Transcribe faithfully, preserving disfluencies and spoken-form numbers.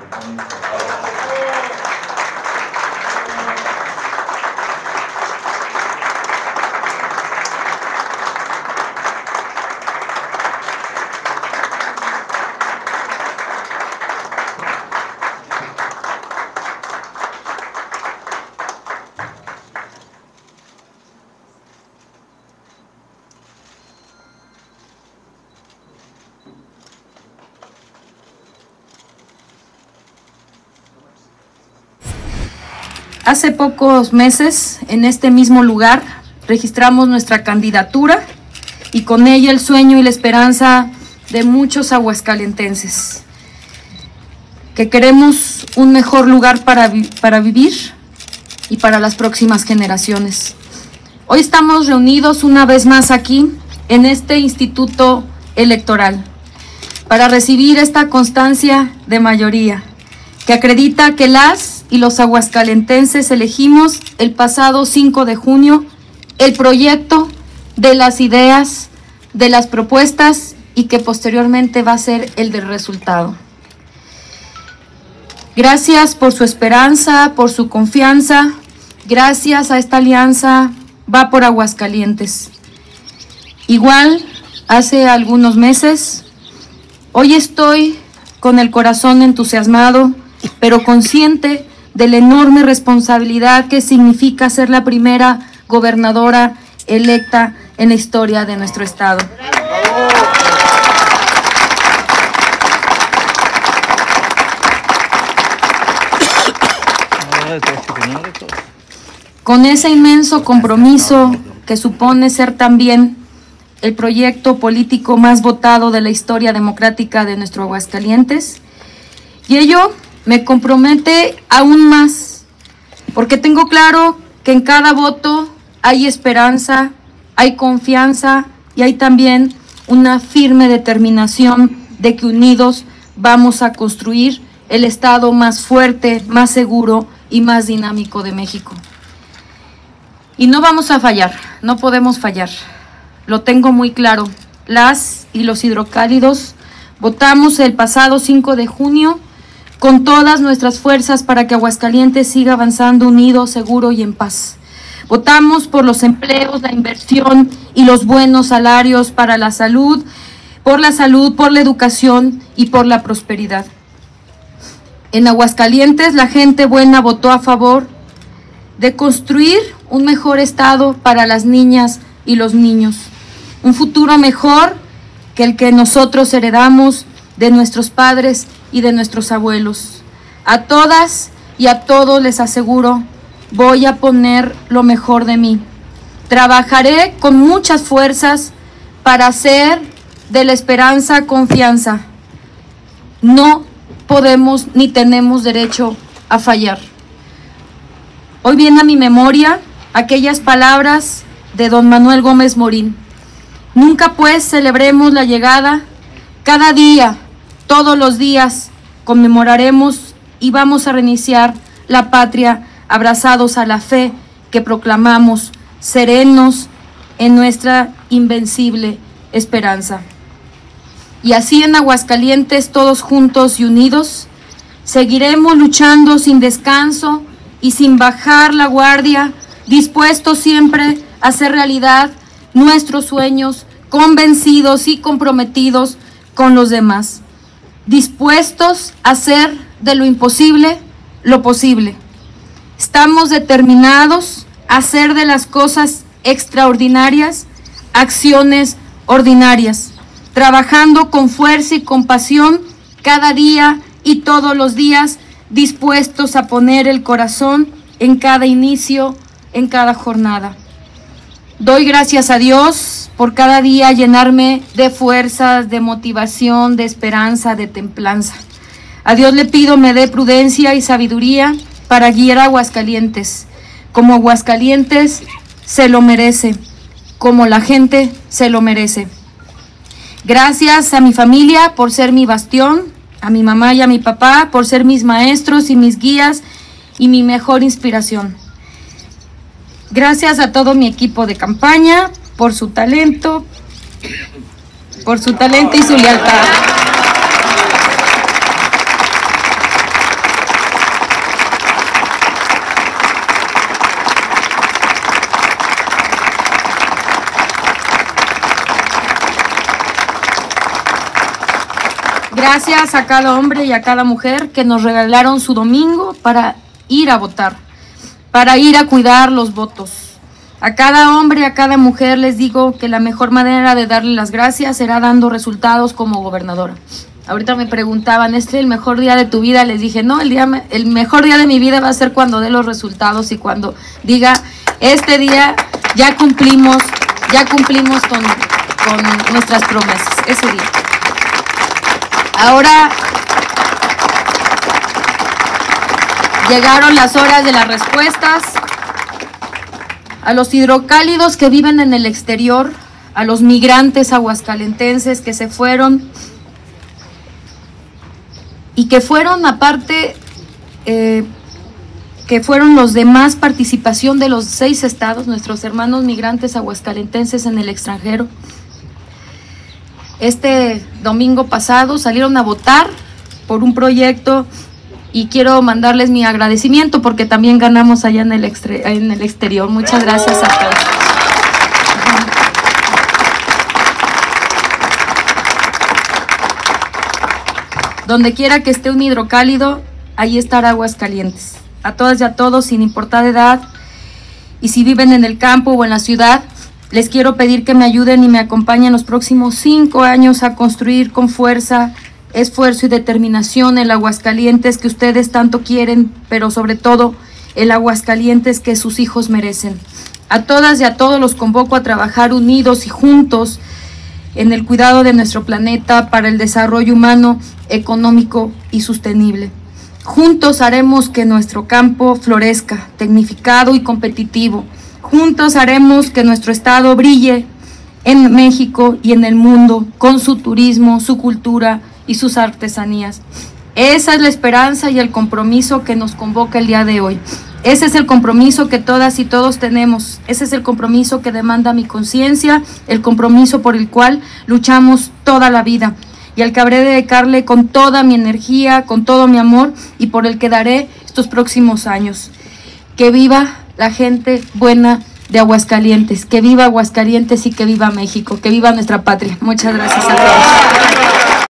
Hace pocos meses, en este mismo lugar, registramos nuestra candidatura y con ella el sueño y la esperanza de muchos aguascalentenses, que queremos un mejor lugar para, vi para vivir y para las próximas generaciones. Hoy estamos reunidos una vez más aquí, en este instituto electoral, para recibir esta constancia de mayoría, que acredita que las y los aguascalentenses elegimos el pasado cinco de junio el proyecto de las ideas, de las propuestas y que posteriormente va a ser el del resultado. Gracias por su esperanza, por su confianza, gracias a esta alianza Va por Aguascalientes. Igual, hace algunos meses, hoy estoy con el corazón entusiasmado, pero consciente de la enorme responsabilidad que significa ser la primera gobernadora electa en la historia de nuestro estado. Con ese inmenso compromiso que supone ser también el proyecto político más votado de la historia democrática de nuestro Aguascalientes, y ello me compromete aún más, porque tengo claro que en cada voto hay esperanza, hay confianza y hay también una firme determinación de que unidos vamos a construir el estado más fuerte, más seguro y más dinámico de México. Y no vamos a fallar, no podemos fallar, lo tengo muy claro. Las y los hidrocálidos votamos el pasado cinco de junio con todas nuestras fuerzas para que Aguascalientes siga avanzando unido, seguro y en paz. Votamos por los empleos, la inversión y los buenos salarios para la salud, por la salud, por la educación y por la prosperidad. En Aguascalientes la gente buena votó a favor de construir un mejor estado para las niñas y los niños, un futuro mejor que el que nosotros heredamos de nuestros padres y de nuestros abuelos. A todas y a todos les aseguro, voy a poner lo mejor de mí. Trabajaré con muchas fuerzas para hacer de la esperanza confianza. No podemos ni tenemos derecho a fallar. Hoy viene a mi memoria aquellas palabras de don Manuel Gómez Morín. Nunca pues celebremos la llegada, cada día, todos los días, conmemoraremos y vamos a reiniciar la patria abrazados a la fe que proclamamos, serenos en nuestra invencible esperanza. Y así en Aguascalientes, todos juntos y unidos, seguiremos luchando sin descanso y sin bajar la guardia, dispuestos siempre a hacer realidad nuestros sueños, convencidos y comprometidos con los demás, dispuestos a hacer de lo imposible lo posible. Estamos determinados a hacer de las cosas extraordinarias acciones ordinarias, trabajando con fuerza y con pasión cada día y todos los días, dispuestos a poner el corazón en cada inicio, en cada jornada. Doy gracias a Dios por cada día llenarme de fuerzas, de motivación, de esperanza, de templanza. A Dios le pido me dé prudencia y sabiduría para guiar a Aguascalientes, como Aguascalientes se lo merece, como la gente se lo merece. Gracias a mi familia por ser mi bastión, a mi mamá y a mi papá por ser mis maestros y mis guías y mi mejor inspiración. Gracias a todo mi equipo de campaña por su talento, por su talento y su lealtad. Gracias a cada hombre y a cada mujer que nos regalaron su domingo para ir a votar, para ir a cuidar los votos. A cada hombre y a cada mujer les digo que la mejor manera de darle las gracias será dando resultados como gobernadora. Ahorita me preguntaban, ¿este es el mejor día de tu vida? Les dije, no, el, día, el mejor día de mi vida va a ser cuando dé los resultados y cuando diga, este día ya cumplimos, ya cumplimos con, con nuestras promesas, ese día. Ahora llegaron las horas de las respuestas. A los hidrocálidos que viven en el exterior, a los migrantes aguascalentenses que se fueron y que fueron aparte, eh, que fueron los demás participación de los seis estados, nuestros hermanos migrantes aguascalentenses en el extranjero. Este domingo pasado salieron a votar por un proyecto y quiero mandarles mi agradecimiento porque también ganamos allá en el, en el exterior. Muchas gracias a todos. Donde quiera que esté un hidrocálido, ahí estará Aguascalientes. A todas y a todos, sin importar edad, y si viven en el campo o en la ciudad, les quiero pedir que me ayuden y me acompañen los próximos cinco años a construir con fuerza, esfuerzo y determinación el Aguascalientes que ustedes tanto quieren, pero sobre todo el Aguascalientes que sus hijos merecen. A todas y a todos los convoco a trabajar unidos y juntos en el cuidado de nuestro planeta para el desarrollo humano, económico y sostenible. Juntos haremos que nuestro campo florezca, tecnificado y competitivo. Juntos haremos que nuestro estado brille en México y en el mundo con su turismo, su cultura y sus artesanías. Esa es la esperanza y el compromiso que nos convoca el día de hoy. Ese es el compromiso que todas y todos tenemos. Ese es el compromiso que demanda mi conciencia, el compromiso por el cual luchamos toda la vida y al que habré de dedicarle con toda mi energía, con todo mi amor y por el que daré estos próximos años. Que viva la gente buena de Aguascalientes, que viva Aguascalientes y que viva México, que viva nuestra patria. Muchas gracias a todos.